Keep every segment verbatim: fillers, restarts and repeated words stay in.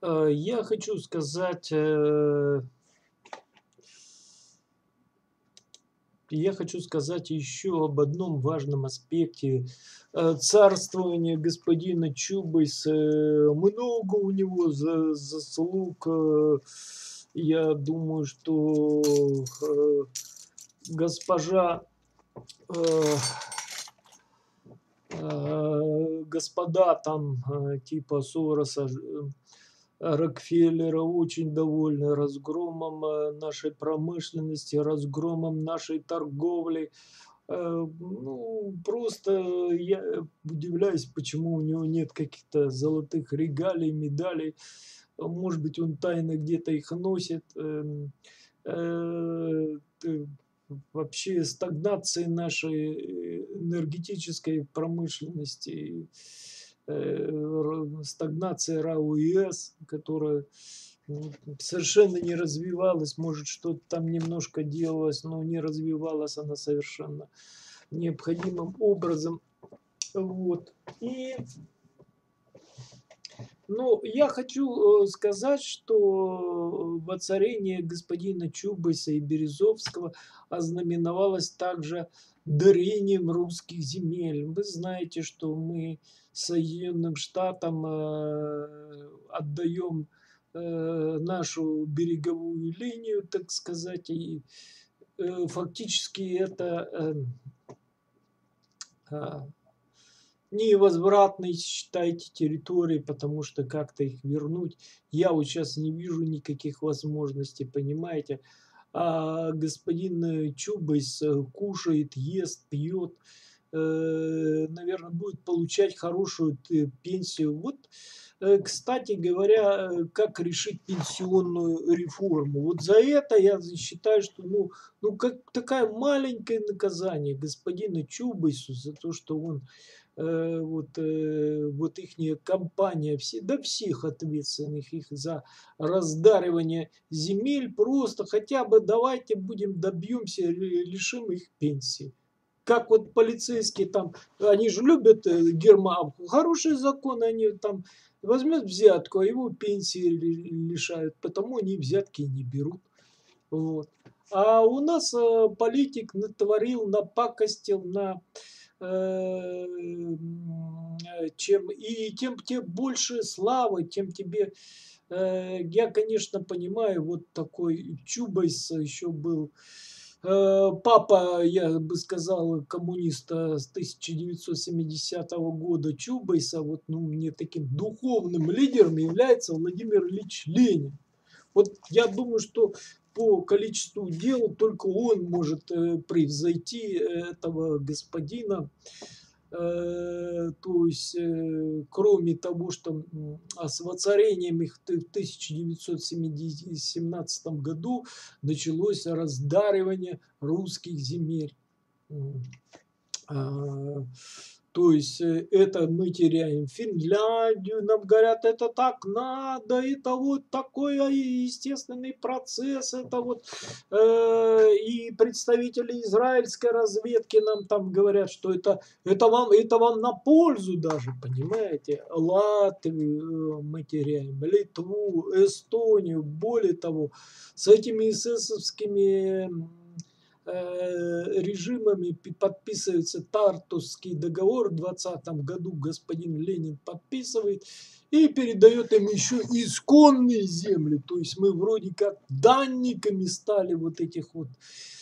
Э, я хочу сказать, э я хочу сказать еще об одном важном аспекте, э, царствования господина Чубайса. Много у него за заслуг. Э, я думаю, что, э, госпожа, э э, господа там, э, типа Сороса, ж э, Рокфеллера очень довольны разгромом, э, нашей промышленности, разгромом нашей торговли. Э, ну, просто я удивляюсь, почему у него нет каких-то золотых регалий, медалей. А может быть, он тайно где-то их носит. Эм, э, т вообще стагнации нашей э энергетической промышленности, э, р стагнация РАО ЕС, которая, м, совершенно не развивалась. Может, что-то там немножко делалось, но не развивалась она совершенно необходимым образом. Вот. И ну, я хочу, э, сказать, что воцарение господина Чубайса и Березовского ознаменовалось также дарением русских земель. Вы знаете, что мы Соединенным Штатам, э, отдаем, э, нашу береговую линию, так сказать, и, э, фактически это, эм а невозвратной, считайте, территории, потому что как-то их вернуть я вот щас не вижу никаких возможностей, понимаете? А господин, э, Чубайс, э, кушает, ест, пьет, э, наверно, будет получать хорошую т пенсию. Вот, э, кстати говоря, э, как решить пенсионную реформу? Вот за это я з считаю, что, ну ну, как такая маленькое наказание господину Чубайсу за то, что он, э, вот, э, вот ихняя компания, все да всех ответственных их за раздаривание земель. Просто хотя бы давайте будем добьемся, ли лишим их пенсии. Как вот полицейские там, они же любят, э, герма хорошие законы, они там возьмет взятку, а его пенсии ли лишают, потому они взятки и не берут. Вот. А у нас, э, политик натворил, напакостил, на э, м, э, чем и тем те больше славы, тем тебе э, я, конечно, понимаю, вот такой Чубайс еще был, э, папа, я бы сказал, коммуниста с тысяча девятьсот семидесятого года Чубайса. Вот, ну, мне таким духовным лидером является Владимир Ильич Ленин. Вот я думаю, что по количеству дел только он может, э, превзойти этого господина. Э, то есть, э, кроме того, что, м, а с воцарением их ты в тысяча девятьсот семидес семнадцатом году началось раздаривание русских земель. М. А, то есть, э, это мы теряем Финляндию, нам говорят: "Это так надо, это вот такой, а, естественный процесс". Это вот, э, и представители израильской разведки нам там говорят, что это это вам это вам на пользу даже, понимаете? Латвию, э, мы теряем, Литву, Эстонию. Более того, с этими эсэсовскими, м, э, режимами пи подписывается Тартусский договор. В двадцатом году господин Ленин подписывает и передает им еще исконные земли. То есть мы вроде как данниками стали вот этих вот,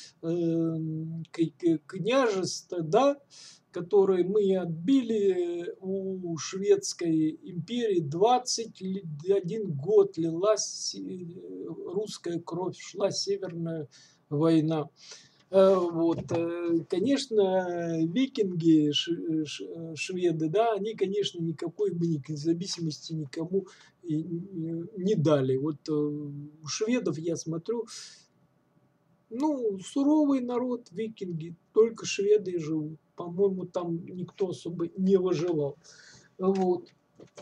эм, ка ка княжеств, да, которые мы отбили у шведской империи. двадцать ли один год лилась се русская кровь, шла Северная война. Э, вот, э, конечно, викинги, ш ш шведы, да, они, конечно, никакой бы независимости никому и н не дали. Вот, э, у шведов я смотрю ну, суровый народ викинги, только шведы и живут. По-моему, там никто особо не выживал. Вот.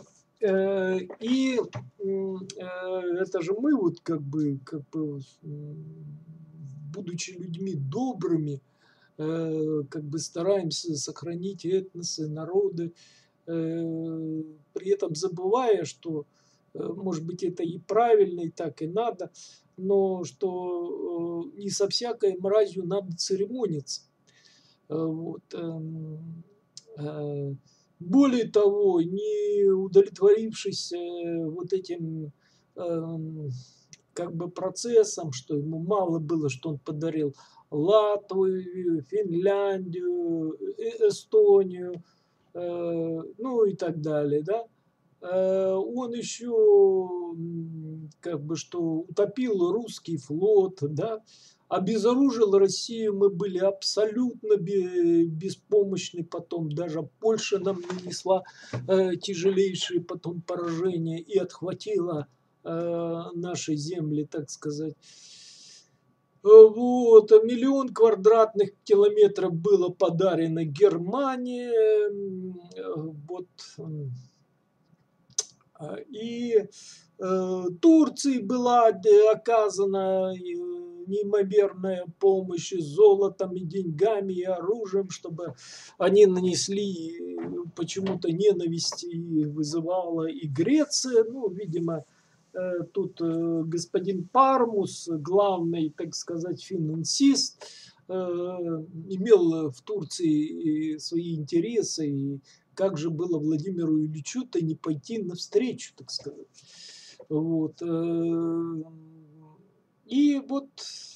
Э, и, м, э, это же мы вот как бы как бы, м, будучи людьми добрыми, э, как бы стараемся сохранить этносы, народы, э, при этом забывая, что э, может быть, это и правильно, и так и надо, но что э, не со всякой мразью надо церемониться. Э, Вот. эм, э, Более того, не удовлетворившись э, вот этим эм, как бы процессом, что ему мало было, что он подарил Латвию, Финляндию, э- Эстонию, э, ну и так далее, да. Э, Он еще как бы что утопил русский флот, да, обезоружил Россию, мы были абсолютно бе- беспомощны, потом даже Польша нам нанесла э, тяжелейшие потом поражения и отхватила э, наши земли, так сказать. Э, Вот, а миллион квадратных километров было подарено Германии. м, э, Вот, м, а, и э, Турции была д- оказана э, неимоверная помощь и золотом, и деньгами, и оружием, чтобы они нанесли э, почему-то ненависть и вызывала и Греция. Ну, видимо, э, тут э, господин Пармус, главный, так сказать, финансист, э, имел в Турции и свои интересы, и как же было Владимиру Ильичу-то не пойти навстречу, так сказать. Вот. э, И вот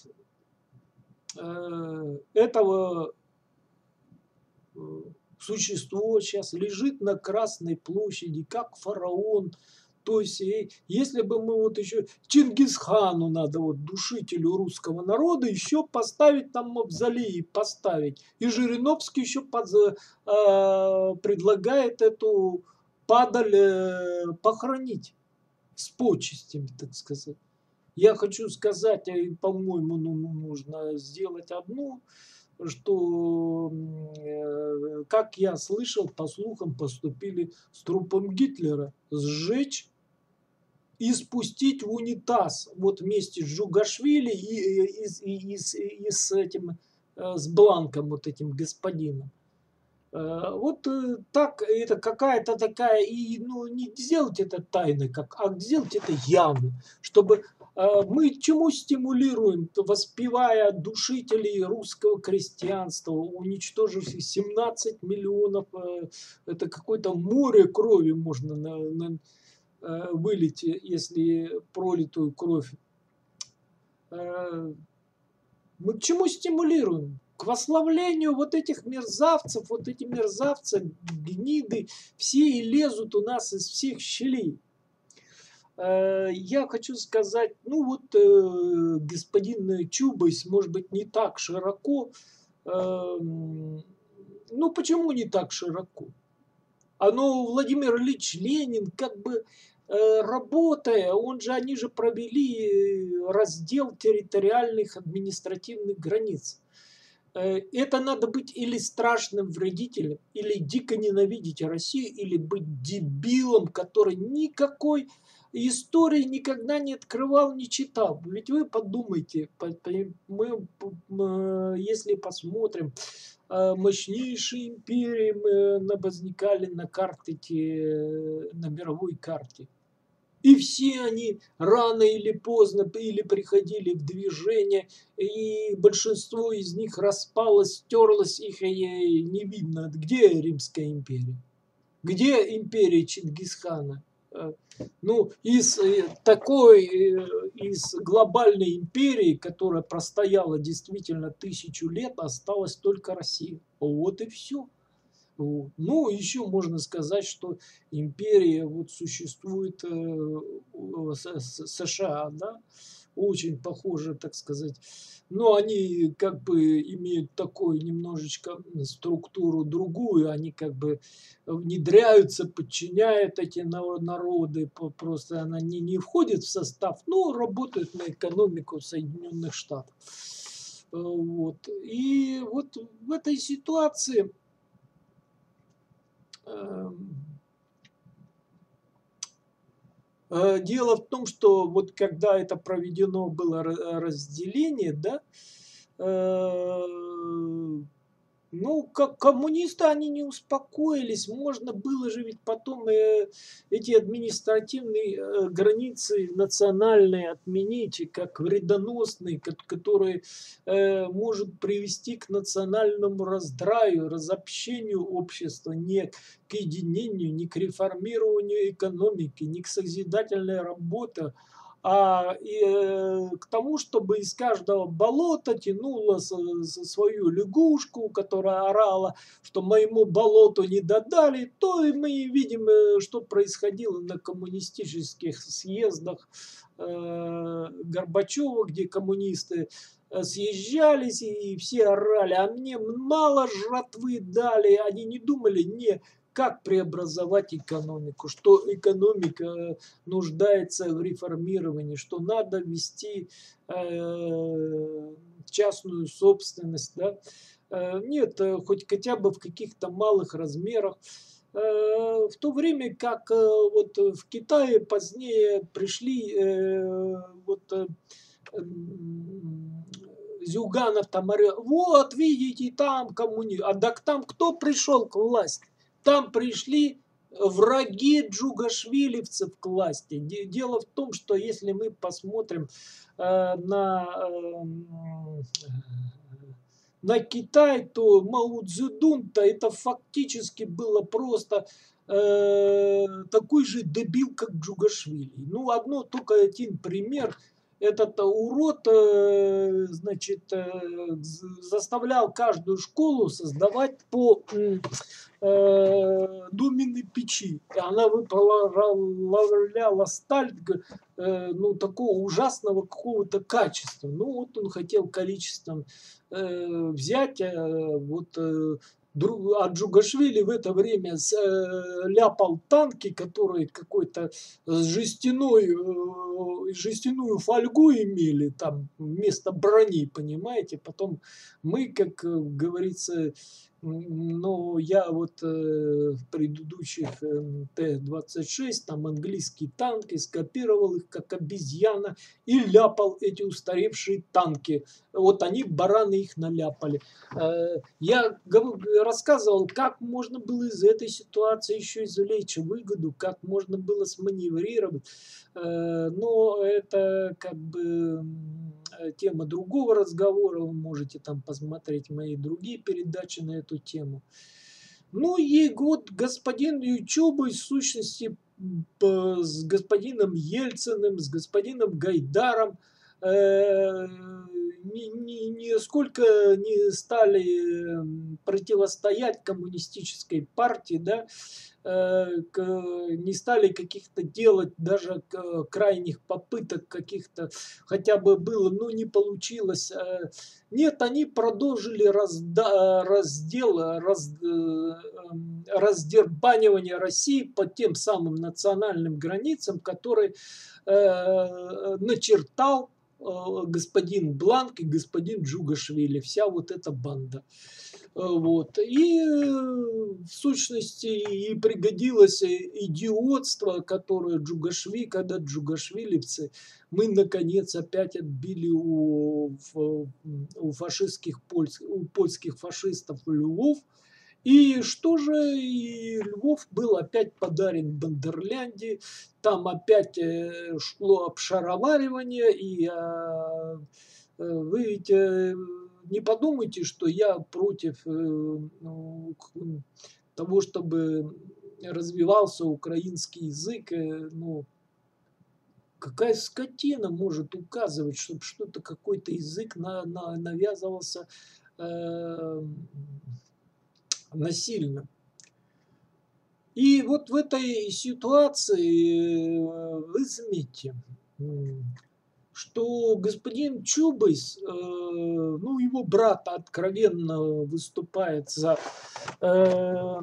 э, этого э, существо сейчас лежит на Красной площади, как фараон. То есть, и если бы мы вот еще Чингисхану надо, вот душителю русского народа, еще поставить там мавзолей, поставить. И Жириновский еще под, э, предлагает эту падаль э, похоронить с почестями, так сказать. Я хочу сказать, э, по-моему, ну, ну, нужно сделать одну, что, э, как я слышал, по слухам поступили с трупом Гитлера. Сжечь и спустить в унитаз вот вместе с Джугашвили и, и, и, и, с- и с этим, э, с Бланком, вот этим господином. Э, Вот э, так, это какая-то такая, и ну, не сделать это тайной, как, а сделать это явно, чтобы э, мы чему стимулируем, воспевая душителей русского крестьянства, уничтожив семнадцать миллионов, э, это какое-то море крови можно на, на- э, вылить, э, если пролитую кровь. Э, Мы к чему стимулируем? К восславлению вот этих мерзавцев, вот эти мерзавцы, гниды, все и лезут у нас из всех щелей. Э, Я хочу сказать, ну вот э, господин Чубайс, может быть, не так широко. эм, Ну почему не так широко? А ну, Владимир Ильич Ленин, как бы э, работая, он же, они же провели э, раздел территориальных административных границ. Э, Это надо быть или страшным вредителем, или дико ненавидеть Россию, или быть дебилом, который никакой истории никогда не открывал, не читал. Ведь вы подумайте, по- по- мы, п- м, если посмотрим, э, мощнейшие империи мы на- возникали на карте, те- на мировой карте. И все они рано или поздно или приходили в движение, и большинство из них распалось, стерлось, их и не видно. Где Римская империя? Где империя Чингисхана? Э, Ну, из э, такой, э, из глобальной империи, которая простояла действительно тысячу лет, осталась только Россия. Вот и все. Вот. Ну, еще можно сказать, что империя вот существует э, у С- С- США, да, очень похоже, так сказать. Но они как бы имеют такую немножечко структуру другую, они как бы внедряются, подчиняют эти на- народы, по- просто она не, не входит в состав, но работают на экономику Соединенных Штатов. Э, Вот. И вот в этой ситуации эм, Э, дело в том, что вот когда это проведено было ра- разделение, да, э, Ну, как коммунисты, они не успокоились. Можно было же ведь потом э, эти административные э, границы национальные отменить, и как вредоносные, ко- которые э, может привести к национальному раздраю, разобщению общества, не к единению, не к реформированию экономики, не к созидательной работе, а и, э, к тому, чтобы из каждого болота тянула с- с- свою лягушку, которая орала, что моему болоту не додали, то и мы видим, э, что происходило на коммунистических съездах э, Горбачева, где коммунисты э, съезжались и все орали, а мне мало жратвы дали, они не думали, не как преобразовать экономику, что экономика нуждается в реформировании, что надо ввести э, частную собственность, да. Э, Нет, э, хоть хотя бы в каких-то малых размерах. Э, В то время как э, вот в Китае позднее пришли э, вот э, м, Зюганов там орёт: вот видите, там коммуни... А так там кто пришел к власти? Там пришли враги джугашвилевцев к власти. Де- Дело в том, что если мы посмотрим э, на, эм, на Китай, то Мао Цзэдун-то это фактически было просто э, такой же дебил, как Джугашвили. Ну, одно только один пример. Этот урод, э, значит, э, заставлял каждую школу создавать по э, доменной печи. И она выплавляла сталь э, ну, такого ужасного какого-то качества. Ну, вот он хотел количеством э, взять, э, вот э, друг, а Джугашвили в это время с, э, ляпал танки, которые какой-то с жестяной, э, жестяную фольгу имели там вместо брони, понимаете. Потом мы, как э, говорится, но я вот э, в предыдущих э, Т двадцать шесть, там английские танки, скопировал их как обезьяна и ляпал эти устаревшие танки. Вот они, бараны, их наляпали. Э, Я гов- рассказывал, как можно было из этой ситуации еще извлечь выгоду, как можно было сманеврировать. Э, Но это как бы м, э, тема другого разговора. Вы можете там посмотреть мои другие передачи на эту тему. Ну и вот господин Ючуба, в сущности, п- с господином Ельциным, с господином Гайдаром э, ни, ни- нисколько не стали м, противостоять коммунистической партии, да, э, к- не стали каких-то делать даже к- крайних попыток каких-то, хотя бы было, но не получилось. э. Нет, они продолжили разда- раздел, раз, э, эм, раздербанивание России по тем самым национальным границам, которые э, начертал э, господин Бланк и господин Джугашвили, вся вот эта банда. Э, Вот. И э, в сущности и пригодилось э, идиотство, которое Джугашвили, когда джугашвилевцы, мы наконец опять отбили у, ф- у фашистских польс- у польских фашистов Львов. И что же, и Львов был опять подарен Бандерляндии, там опять э, шло обшароваривание, и а, э, вы ведь э, не подумайте, что я против э, ну, к- того, чтобы развивался украинский язык. э, Ну, какая скотина может указывать, чтобы что-то, какой-то язык на, на- навязывался э, насильно. И вот в этой ситуации э, вы заметите, м, что господин Чубайс, э, ну, его брат откровенно выступает за, э,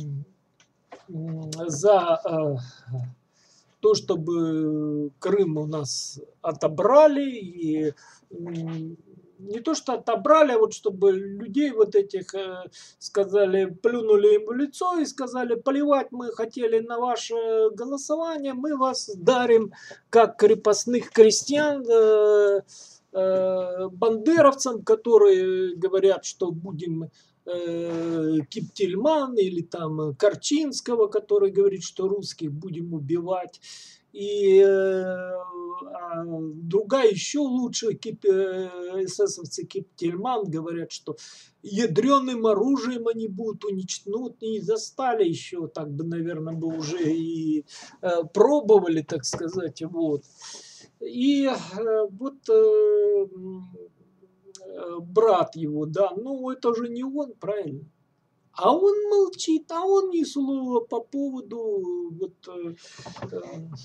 за э, то, чтобы Крым у нас отобрали, и не то, что отобрали, а вот чтобы людей вот этих э, сказали, плюнули им в лицо и сказали: плевать мы хотели на ваше голосование, мы вас дарим как крепостных крестьян э, э, бандеровцам, которые говорят, что будем э, Киптельман или там Корчинского, который говорит, что русских будем убивать. И э, а другая еще лучше, кип, э, эсэсовцы Киптельман говорят, что ядреным оружием они будут уничтожены, не застали еще, так бы, наверное, бы уже и э, пробовали, так сказать, вот. И э, вот э, э, брат его, да, ну это же не он, правильно? А он молчит, а он ни слова по поводу вот, э, э,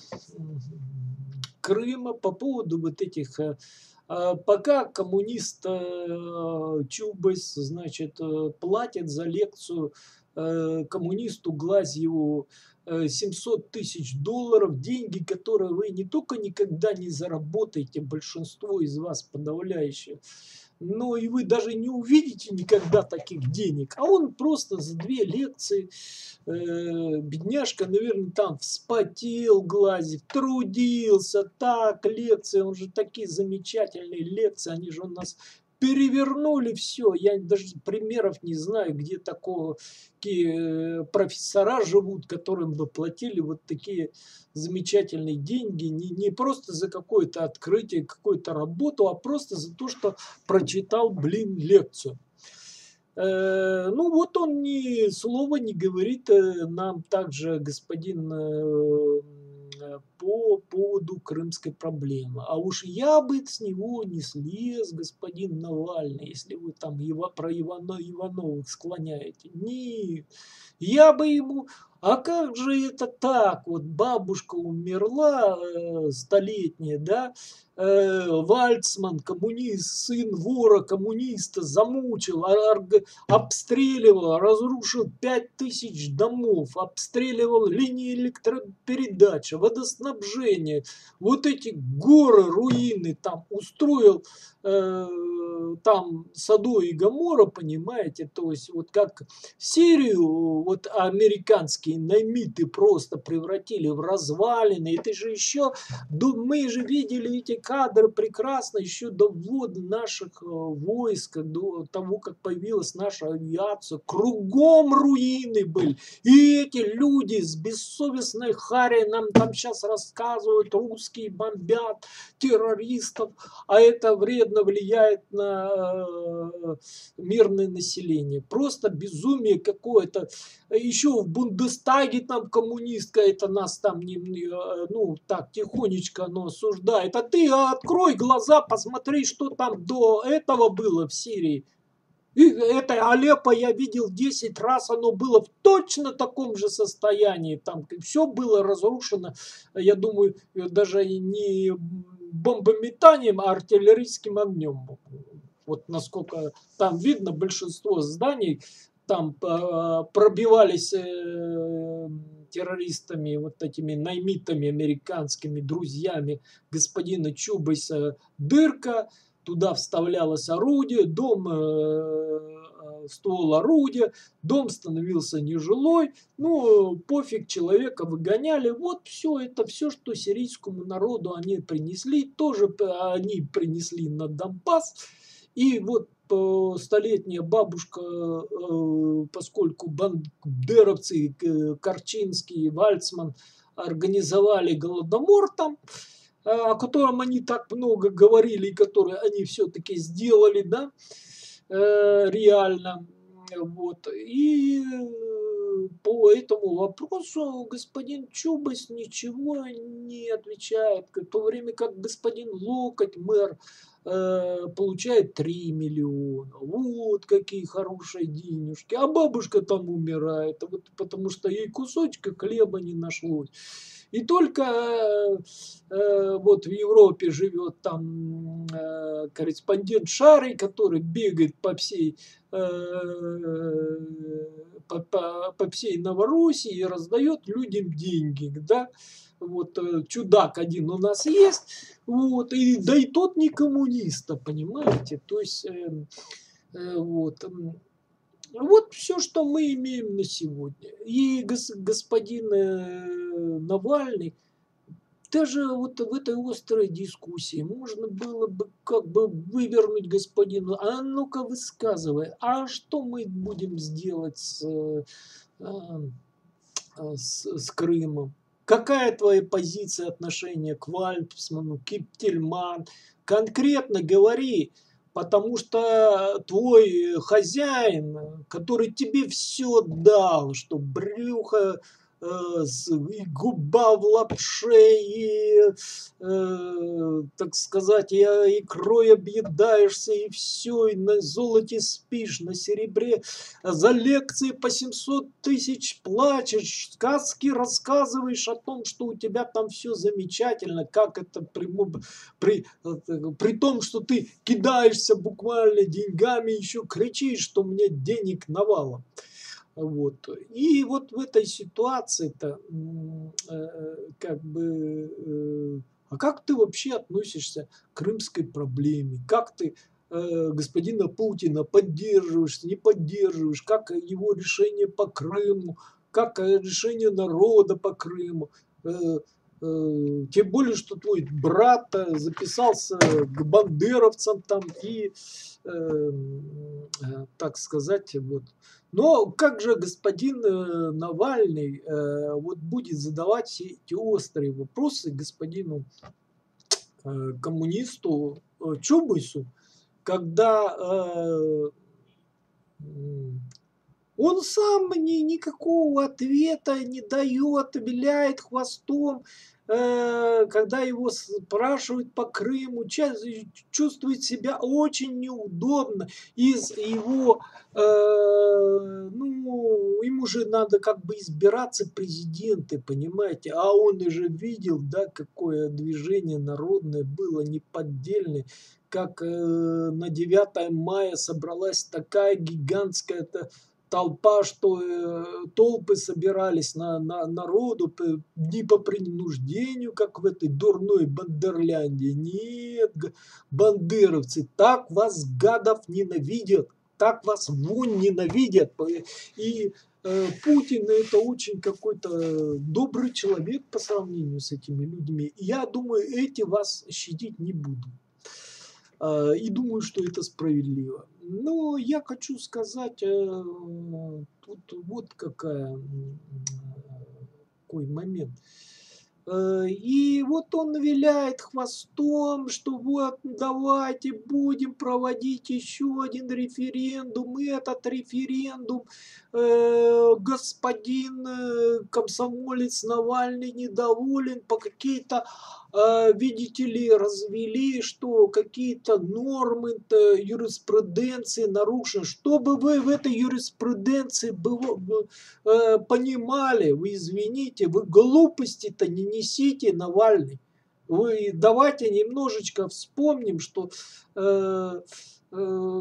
Крыма, по поводу вот этих, э, а, пока коммунист э, Чубайс, значит, э, платит за лекцию э, коммунисту Глазьеву э, семьсот тысяч долларов, деньги, которые вы не только никогда не заработаете, большинство из вас подавляющее, но и вы даже не увидите никогда таких денег. А он просто за две лекции, э, бедняжка, наверное, там вспотел Глазьев, трудился, так, лекции, он же такие замечательные лекции, они же у нас перевернули все. Я даже примеров не знаю, где такого, такие э, профессора живут, которым бы платили вот такие замечательные деньги, не, не просто за какое-то открытие, какую-то работу, а просто за то, что прочитал, блин, лекцию. Э, ну вот он ни слова не говорит э, нам также, господин, э, по поводу крымской проблемы. А уж я бы с него не слез, господин Навальный, если вы там его, про Ивано, Ивановых склоняете. Нет, я бы ему... А как же это так? Вот бабушка умерла э, столетняя, да? Э, Вальцман, коммунист, сын вора, коммуниста, замучил, орг- обстреливал, разрушил пять тысяч домов, обстреливал линии электропередачи, водоснабжение, вот эти горы, руины там устроил, э, там Содом и Гоморра, понимаете, то есть вот как Сирию вот американские наймиты просто превратили в развалины, это же еще, мы же видели эти кадры прекрасно еще до ввода наших э, войск, до того, как появилась наша авиация, кругом руины были. И эти люди с бессовестной харей нам там сейчас рассказывают, русские бомбят террористов, а это вредно влияет на э, мирное население. Просто безумие какое-то. Еще в Бундестаге там коммунистка, это нас там, не, ну, так, тихонечко оно осуждает. А ты открой глаза, посмотри, что там до этого было в Сирии. И это Алеппо я видел десять раз, оно было в точно таком же состоянии. Там все было разрушено, я думаю, даже не бомбометанием, а артиллерийским огнем. Вот насколько там видно, большинство зданий там э, пробивались э, террористами, вот этими наймитами американскими, друзьями господина Чубайса дырка, туда вставлялось орудие, дом, э, ствол орудия, дом становился нежилой, ну, пофиг, человека выгоняли, вот все, это все, что сирийскому народу они принесли, тоже они принесли на Донбасс, и вот столетняя бабушка, э, поскольку бандеровцы, э, Корчинский, Вальцман организовали голодомор там, э, о котором они так много говорили, и который они все-таки сделали, да, э, реально. Вот. И э, по этому вопросу господин Чубайс ничего не отвечает, в то время как господин Локоть, мэр, э, получает три миллиона. Вот какие хорошие денежки. А бабушка там умирает, вот, потому что ей кусочка хлеба не нашлось. И только э, э, вот в Европе живет там э, корреспондент Шарый, который бегает по всей, э, по, по, по всей Новороссии и раздает людям деньги. Да? Вот э, чудак один у нас есть, вот, и, да и тот не коммуниста, понимаете? То есть э, э, вот. Вот все, что мы имеем на сегодня. И гос, господин э, Навальный даже вот в этой острой дискуссии можно было бы как бы вывернуть господину: "А ну-ка высказывай, а что мы будем сделать с, э, ам, а, с с Крымом? Какая твоя позиция отношения к Вальцману, Киптельман? Конкретно говори, потому что твой хозяин, э, который тебе все дал, что брюхо, э, с и губа в лапше, и, э, так сказать, и, а, икрой объедаешься, и все, и на золоте спишь, на серебре, а за лекции по семьсот тысяч плачешь, сказки рассказываешь о том, что у тебя там все замечательно, как это при, моб- при, э, при том, что ты кидаешься буквально деньгами, еще кричишь, что мне денег навалом. Вот. И вот в этой ситуации-то, м, э, как бы, э, а как ты вообще относишься к крымской проблеме? Как ты э, господина Путина поддерживаешь, не поддерживаешь? Как его решение по Крыму? Как э, решение народа по Крыму? Э, э, Тем более, что твой брат э, записался к бандеровцам там и, э, м, э, так сказать, вот. Но как же господин э, Навальный э, вот будет задавать все эти острые вопросы господину э, коммунисту э, Чубайсу, когда э, м, он сам ни, никакого ответа не дает, виляет хвостом, э, когда его спрашивают по Крыму, ча- чувствует себя очень неудобно из его, э, ну, ему же надо как бы избираться президенты, понимаете, а он же видел, да, какое движение народное было неподдельное, как э, на девятое мая собралась такая гигантская толпа, что э, толпы собирались на, на народу п- не по принуждению, как в этой дурной Бандерлянде. Нет, г- бандеровцы, так вас, гадов, ненавидят, так вас вон ненавидят. П- И э, Путин это очень какой-то добрый человек по сравнению с этими людьми. Я думаю, эти вас щадить не будут. А, и думаю, что это справедливо. Но я хочу сказать, э, тут вот какая, м, какой момент. Э, И вот он виляет хвостом, что вот давайте будем проводить еще один референдум. И этот референдум э, господин э, комсомолец Навальный недоволен по какие-то, э, видите ли, развели, что какие-то нормы э, юриспруденции нарушены. Чтобы вы в этой юриспруденции было, э, понимали, вы извините, вы глупости-то не несите, Навальный. Вы давайте немножечко вспомним, что э, э,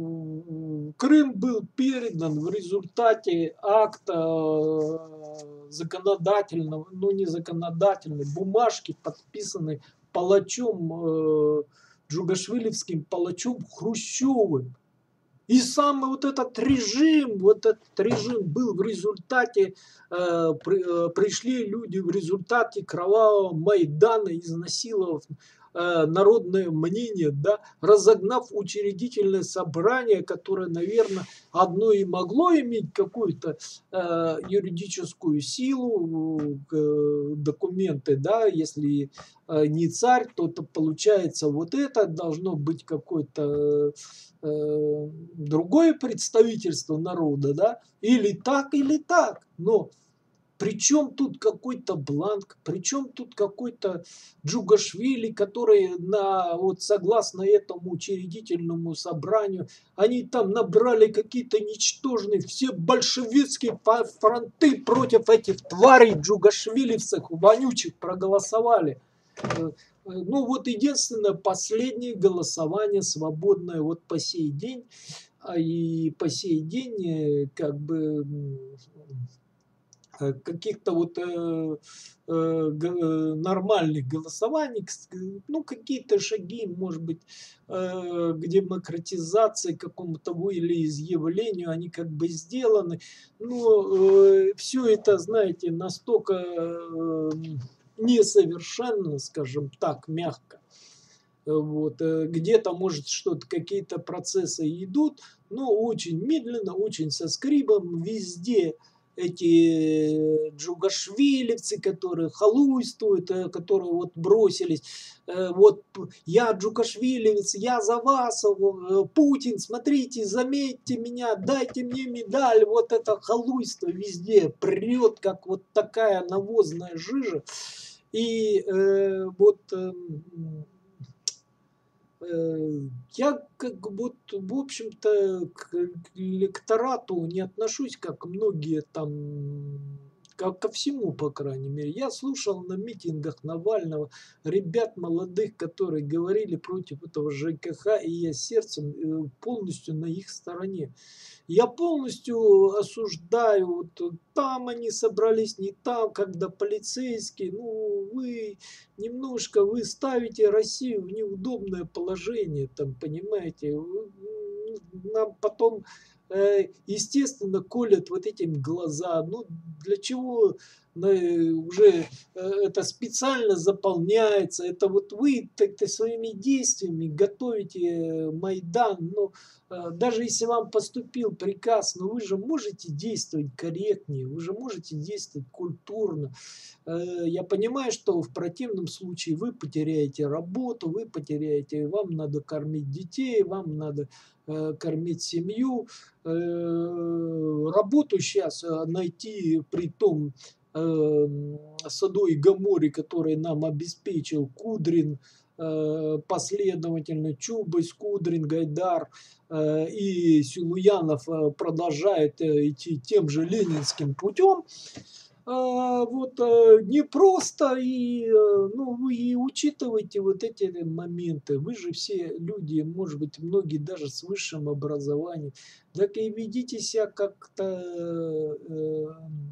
Крым был передан в результате акта э, законодательного, ну не законодательной, бумажки, подписанной палачом, э, джугашвилевским палачом Хрущевым. И сам вот этот режим, вот этот режим был в результате, э, при, э, пришли люди в результате кровавого Майдана, изнасиловав э, народное мнение, да, разогнав учредительное собрание, которое, наверное, одно и могло иметь какую-то э, юридическую силу, э, документы, да, если э, не царь, то, то получается вот это должно быть какой-то э, другое представительство народа, да, или так, или так. Но при чем тут какой-то Бланк, при чем тут какой-то Джугашвили, который на, вот согласно этому учредительному собранию, они там набрали какие-то ничтожные, все большевистские фронты против этих тварей джугашвилевцев, вонючих, проголосовали. Э, Ну вот единственное последнее голосование свободное вот по сей день, а и по сей день э, как бы э, каких-то вот э, э, г- нормальных голосований, кс- ну какие-то шаги, может быть, э, к демократизации какому-то волеизъявлению, они как бы сделаны, но все это, знаете, настолько э, несовершенно, скажем так, мягко. Вот, э, где-то, может, что-то, какие-то процессы идут, но очень медленно, очень со скрипом. Везде эти джугашвилевцы, которые халуйствуют, э, которые вот бросились. Э, вот п я джугашвилевец, я за вас, э, Путин, смотрите, заметьте меня, дайте мне медаль. Вот это халуйство везде прет, как вот такая навозная жижа. И, э, вот, эм Э, я как вот, в общем-то, к к электорату не отношусь, как многие там, как ко всему, по крайней мере. Я слушал на митингах Навального ребят молодых, которые говорили против этого ЖКХ, и я сердцем э, полностью на их стороне. Я полностью осуждаю, вот э, там они собрались, не там, когда полицейские, ну, вы немножко, вы ставите Россию в неудобное положение, там, понимаете, Вы- нам потом, э, естественно, колят вот этим глаза, ну, для чего э, уже э, это специально заполняется, это вот вы так-то своими действиями готовите Майдан, но э, даже если вам поступил приказ, но вы же можете действовать корректнее, вы же можете действовать культурно. Э, Я понимаю, что в противном случае вы потеряете работу, вы потеряете, вам надо кормить детей, вам надо э, кормить семью. Э, Работу сейчас найти при том э, Содо и Гоморе, который нам обеспечил Кудрин, э, последовательно Чубайс, Кудрин, Гайдар э, и Силуянов э, продолжает э, идти тем же ленинским путем. А, вот, э, непросто, и, э, ну, вы и учитывайте вот эти моменты. Вы же все люди, может быть, многие даже с высшим образованием. Так и ведите себя как-то, э,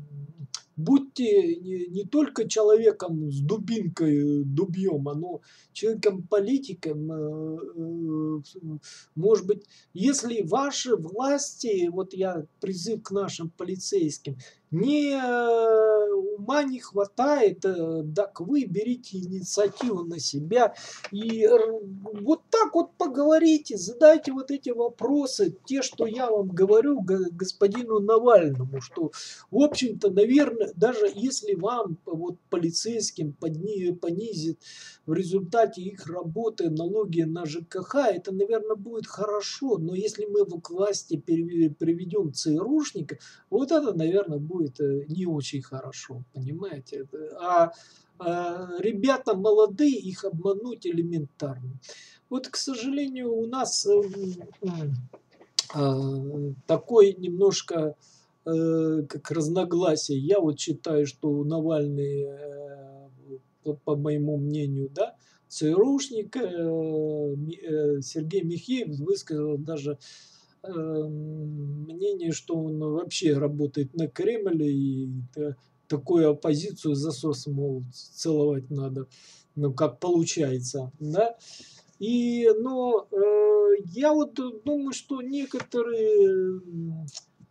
будьте не, не только человеком с дубинкой, дубьем, а ну, человеком-политиком. э, э, Может быть, если ваши власти, вот я призыв к нашим полицейским, не э, ума не хватает, э, так вы берите инициативу на себя и р- вот так вот поговорите, задайте вот эти вопросы, те, что я вам говорю г- господину Навальному, что, в общем-то, наверное, даже если вам вот полицейским подни, понизит в результате их работы налоги на ЖКХ, это, наверное, будет хорошо, но если мы в к власти пере- приведем ЦРУшника, вот это, наверное, будет э, не очень хорошо, понимаете? Это- А, а ребята молодые, их обмануть элементарно. Вот, к сожалению, у нас э, м, а, такой немножко э, как разногласие. Я вот считаю, что Навальный, э, по, по моему мнению, да, ЦРУшник, э, Ми- э, Сергей Михеев высказал даже э, мнение, что он вообще работает на Кремль, и та- такую оппозицию засос, мол, целовать надо, ну, как получается, да. И, но э, я вот думаю, что некоторые м,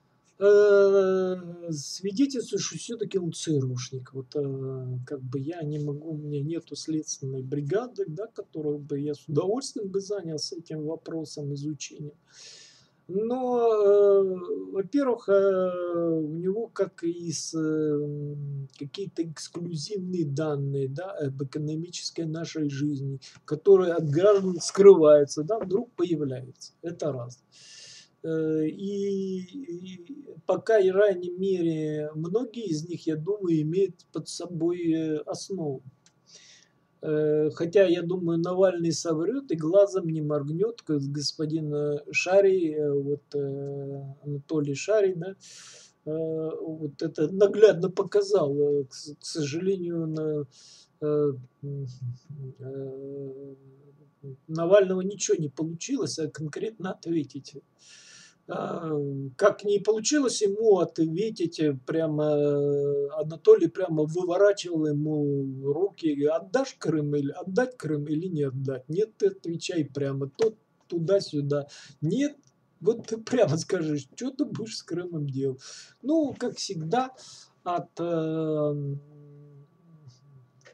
э, свидетельствуют, что все-таки он ЦРУшник. Вот э, как бы я не могу, у меня нету следственной бригады, да, которую бы я с удовольствием бы занялся этим вопросом изучения. Но, э, во-первых, э, у него, как и с, эм, какие-то эксклюзивные данные, да, об экономической нашей жизни, которые от граждан скрываются, да, вдруг появляются. Это раз. Э, и и пока, и ранней мере, многие из них, я думаю, имеют под собой, э, основу. Э, хотя, я думаю, Навальный соврет и глазом не моргнет, как господин э, Шарий, э, вот э, Анатолий Шарий, да, э, вот это наглядно показал. Э, К, с- к сожалению, на, э, м, э, Навального ничего не получилось, а конкретно ответить. А, как не получилось ему ответить, э, прямо э, Анатолий прямо выворачивал ему руки: "Отдашь Крым или отдать Крым или не отдать? Нет, ты отвечай прямо, то туда-сюда. Нет, вот ты прямо скажи, что ты будешь с Крымом делать?" Ну, как всегда, от, эм,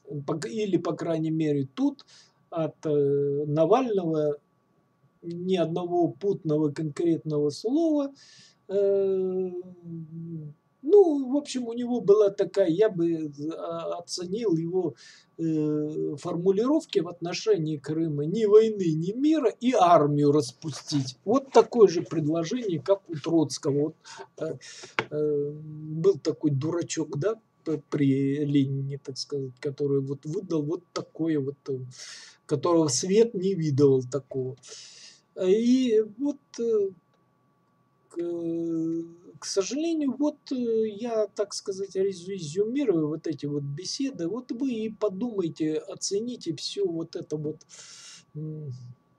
или, по крайней мере, тут от э, Навального ни одного путного конкретного слова. Э, ну, в общем, у него была такая, я бы а, оценил его э, формулировки в отношении Крыма: ни войны, ни мира и армию распустить. Вот такое же предложение, как у Троцкого. Вот, э, э, был такой дурачок, да, при Ленине, так сказать, который вот выдал вот такое вот, э, которого свет не видывал такого. И вот, э, к, э, к сожалению, вот э, я, так сказать, резюмирую вот эти вот беседы. Вот вы и подумайте, оцените все вот это вот, м,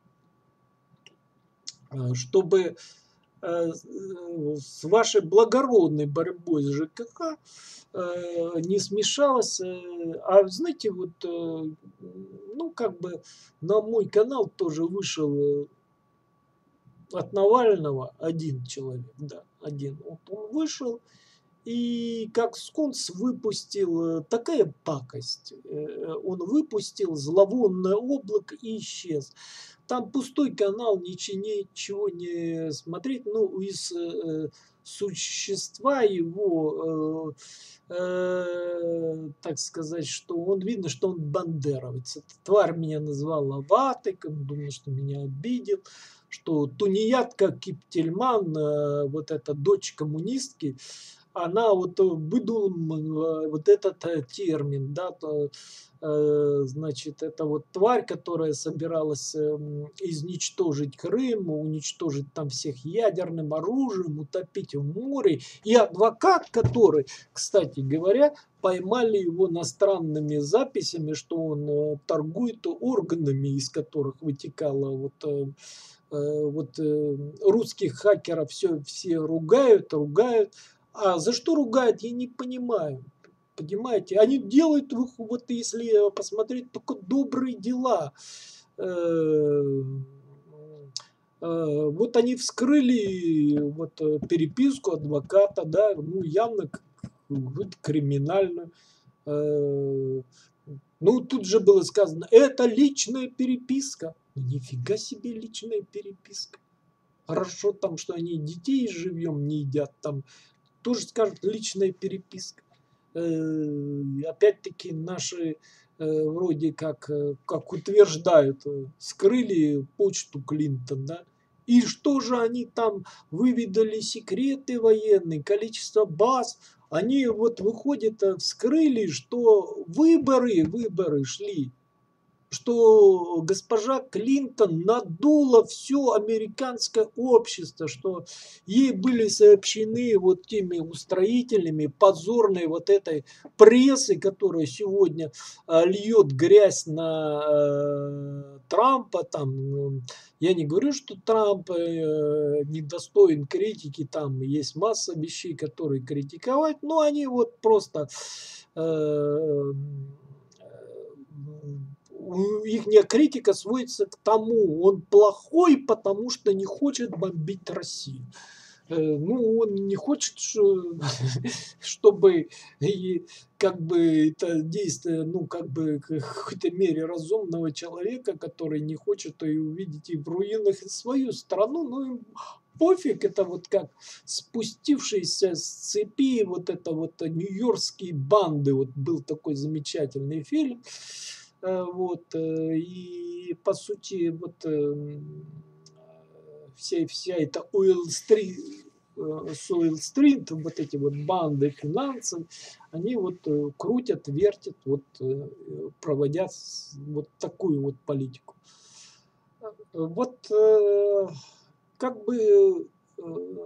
а, чтобы э, с вашей благородной борьбой с ЖКХ э, не смешалось. э, А знаете, вот, э, ну, как бы на мой канал тоже вышел э, от Навального один человек, да, один. Вот он вышел и как скунс выпустил э, такая пакость. Э, Он выпустил зловонное облако и исчез. Там пустой канал, ничего, ничего не смотреть. Ну, из э, существа его, э, э, так сказать, что он видно, что он бандеровец. Эта тварь меня назвала ватой, он думал, что меня обидел, что тунеядка Киптельман, э, вот эта дочь коммунистки, она вот э, выдумала вот этот э, термин, да, то, э, значит, это вот тварь, которая собиралась эм, изничтожить Крым, уничтожить там всех ядерным оружием, утопить в море. И адвокат, который, кстати говоря, поймали его иностранными записями, что он э, торгует органами, из которых вытекало вот э, э, вот э, русских хакеров все, все ругают, ругают. А за что ругают, я не понимаю. Понимаете? Они делают, вот если посмотреть, только добрые дела. Э, э, Вот они вскрыли вот э, переписку адвоката, да, ну явно к- вот криминальную. Э, Ну тут же было сказано, это личная переписка. Ну, нифига себе личная переписка. Хорошо там, что они детей живьем не едят, там тоже скажут личная переписка. Э, Опять-таки наши э, вроде как, э, как утверждают, э, скрыли почту Клинтон, да? И что же они там выведали секреты военные, количество баз. Они вот выходит, э, вскрыли, что выборы, выборы шли, что госпожа Клинтон надула все американское общество, что ей были сообщены вот теми устроителями позорной вот этой прессы, которая сегодня а, льет грязь на э, Трампа. Там, я не говорю, что Трамп э, недостоин критики, там есть масса вещей, которые критиковать, но они вот просто э, их критика сводится к тому, он плохой, потому что не хочет бомбить Россию. Э, Ну, он не хочет, ш- чтобы и как бы это действие, ну, как бы к какой-то мере разумного человека, который не хочет и увидеть и в руинах и свою страну, ну, им пофиг, это вот как спустившиеся с цепи вот это вот нью-йоркские банды, вот был такой замечательный фильм, Э, вот, э, и по сути вот эм, э, вся, вся эта Уилл-стрит, Суилл-стрит, вот эти вот банды финансов, они вот э, крутят, вертят, вот э, проводя с- вот такую вот политику. Э, Вот э, как бы э,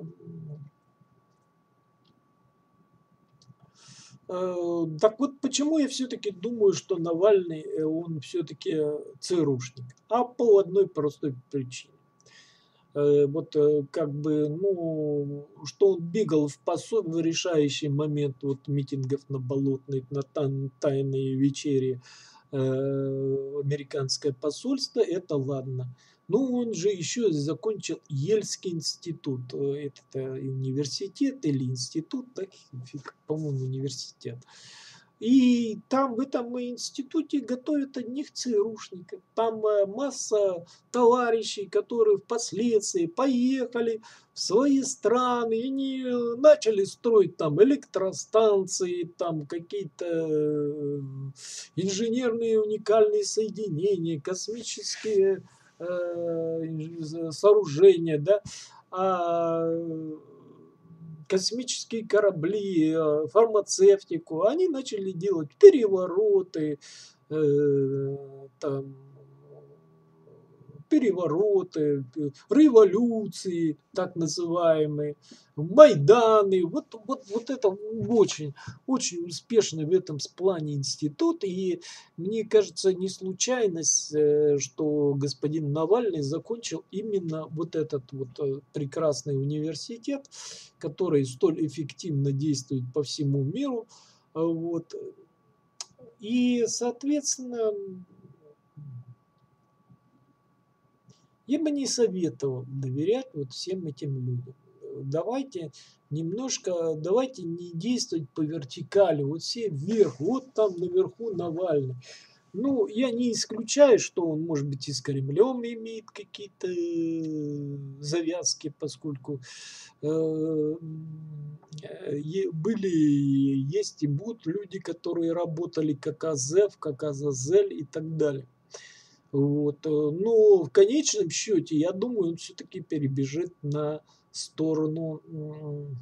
Э, так вот, почему я все-таки думаю, что Навальный, э, он все-таки ЦРУшник? А по одной простой причине. Э, Вот э, как бы, ну, что он бегал в, посо- в решающий момент вот митингов на Болотной, на тан- тайной вечере э, американское посольство, это ладно. Ну, он же еще закончил Ельский институт. Э, Это университет или институт, так, фиг, по-моему, университет. И там в этом институте готовят одних ЦРУшников. Там э, масса товарищей, которые впоследствии поехали в свои страны, и они э, начали строить там электростанции, там какие-то э, инженерные уникальные соединения, космические э, инж- сооружения, да, а, космические корабли, э, фармацевтику. Они начали делать перевороты, э, там, перевороты, п- революции, так называемые, Майданы. Вот, вот, вот это очень, очень успешный в этом плане институт. И мне кажется, не случайность, э, что господин Навальный закончил именно вот этот вот э, прекрасный университет, который столь эффективно действует по всему миру. А Вот. И, соответственно, я бы не советовал доверять вот всем этим людям. Э, Давайте немножко, давайте не действовать по вертикали, вот все вверх, вот там наверху Навальный. Ну, я не исключаю, что он, может быть, и с Кремлем имеет какие-то э, завязки, поскольку э, м, э, е- были, есть и будут люди, которые работали как Азев, как Азазель и так далее. Вот, э, но в конечном счете, я думаю, он все-таки перебежит на сторону, м,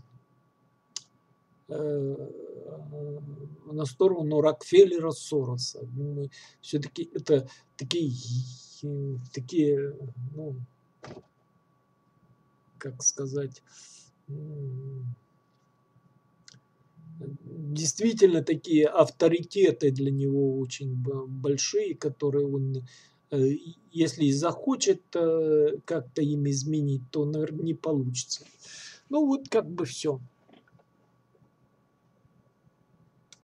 э, на сторону Рокфеллера, Сороса. Все-таки это такие, э, такие, ну, как сказать, м, действительно такие авторитеты для него очень б- большие, которые он, э, и- если и захочет э, как-то им изменить, то, наверное, не получится. Ну вот как бы все.